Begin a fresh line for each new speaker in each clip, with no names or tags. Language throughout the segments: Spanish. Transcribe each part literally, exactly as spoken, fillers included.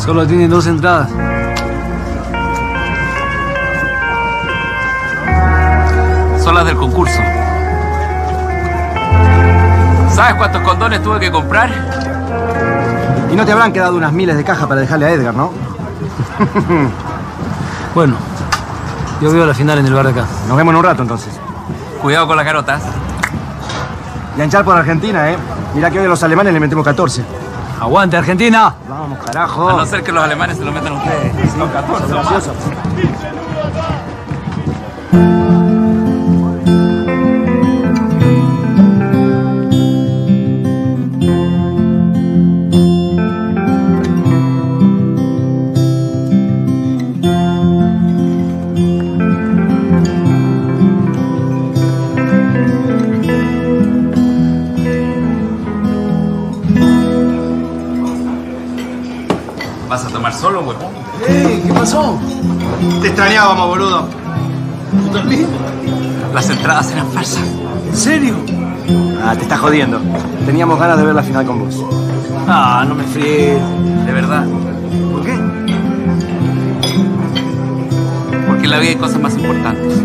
Solo tienen dos entradas.
Son las del concurso. ¿Sabes cuántos condones tuve que comprar?
Y no te habrán quedado unas miles de cajas para dejarle a Edgar, ¿no?
Bueno, yo veo la final en el bar de acá.
Nos vemos en un rato, entonces.
Cuidado con las carotas.
Y a hinchar por Argentina, ¿eh? Mirá que hoy a los alemanes le metemos catorce.
¡Aguante, Argentina!
Vamos, carajo.
A no ser que los alemanes se lo metan a ustedes.
Son catorce, gracioso.
¿Vas a tomar solo, huevón?
¡Ey! ¿Qué pasó?
Te extrañábamos, boludo.
¿Tú también?
Las entradas eran falsas.
¿En serio?
Ah, te estás jodiendo. Teníamos ganas de ver la final con vos.
Ah, no me fríes.
De verdad.
¿Por qué?
Porque en la vida hay cosas más importantes.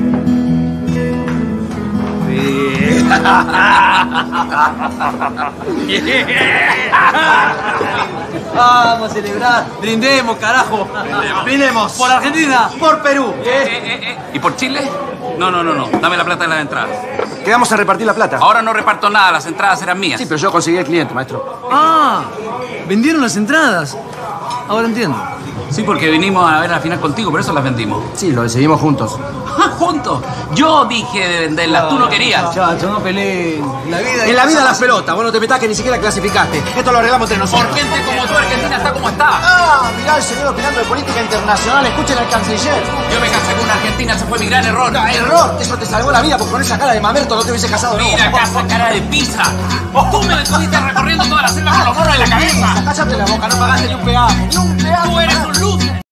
Vamos a celebrar. Brindemos, carajo.
Brindemos.
Por Argentina.
Por Perú.
Eh, eh, eh. ¿Y por Chile? No, no, no, no. Dame la plata de las entradas.
Quedamos a repartir la plata.
Ahora no reparto nada, las entradas eran mías.
Sí, pero yo conseguí el cliente, maestro.
Ah, vendieron las entradas. Ahora entiendo.
Sí, porque vinimos a ver la final contigo, por eso las vendimos.
Sí, lo decidimos juntos.
¡Ah, juntos! Yo dije de venderlas, tú no querías.
Muchachos, no peleen. La vida
En la vida las pelotas. Vos no te metás que ni siquiera clasificaste. Esto lo arreglamos entre nosotros.
Por gente como tú, Argentina está como está.
Ah, mirá el señor opinando de política internacional. Escuchen al canciller.
Yo me casé con una argentina, ese fue mi gran error.
Ah, error. Eso te salvó la vida porque con esa cara de mamerto no te hubiese casado nunca.
Mira acá esa cara de pizza. Tú me estuviste recorriendo toda la selva con los morros en la cabeza.
Cállate la boca, no pagaste ni un peaje. Ni un peaje.
Tú eres un loser.